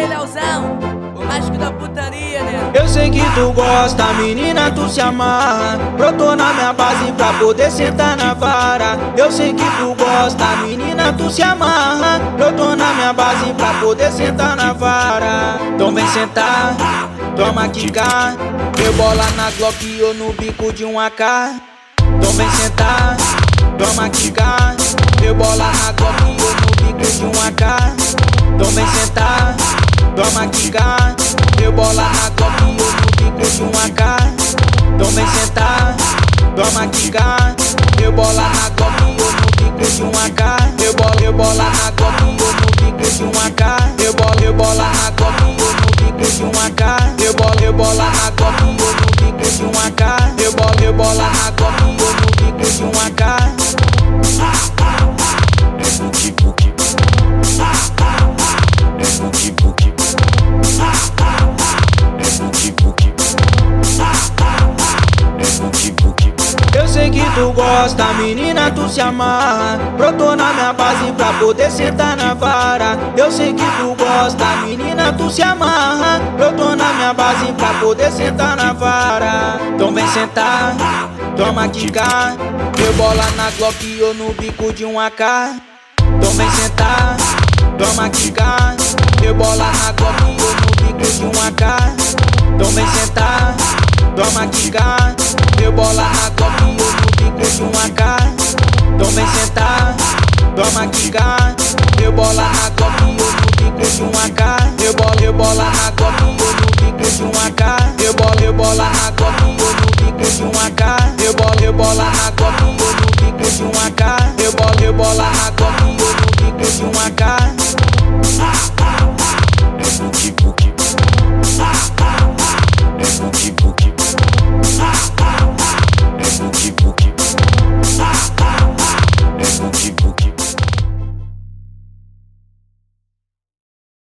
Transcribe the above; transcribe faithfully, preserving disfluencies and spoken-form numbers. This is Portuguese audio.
aí, Leozão, o mágico da putaria, né? Eu sei que tu gosta, menina, tu se amarra. Brotou na minha base pra poder sentar na vara. Eu sei que tu gosta, menina, tu se amarra. Brotou na minha base pra poder sentar na vara. Então vem sentar, toma quicar. Rebola na Glock ou no bico de um A K. Então vem sentar, toma quicar. Rebola na Glock ou no bico de um A K. Então vem sentar, toma quicar. Rebola na Glock ou no bico de um A K. Então vem sentar, toma quicar. Rebola na Glock ou no bico de um A K. Rebola, rebola na Glock ou no bico de um A K. Rebola, rebola na Glock ou no bico de um A K. Rebola, rebola na Glock ou no bico de um A K. Rebola, rebola na Glock ou no bico de um A K. Eu sei que tu gosta, menina, tu se amarra. Brotou na minha base pra poder sentar na vara. Eu sei que tu gosta, menina, tu se amarra. Brotou na minha base pra poder sentar na vara. Então vem sentar, toma quicar. Rebola na Glock ou no bico de um A K. Então vem sentar, toma quicar. Rebola na Glock ou no bico de um A K. Então vem sentar, toma quicar. Rebola na Glock ou no bico de um A K. Então vem sentar, toma quicar. Rebola na Glock ou no bico de um A K. Rebola, rebola na Glock ou no bico de um A K. Rebola, rebola na Glock ou no bico de um A K. Rebola, rebola na Glock ou no bico de um A K. Rebola, rebola na Glock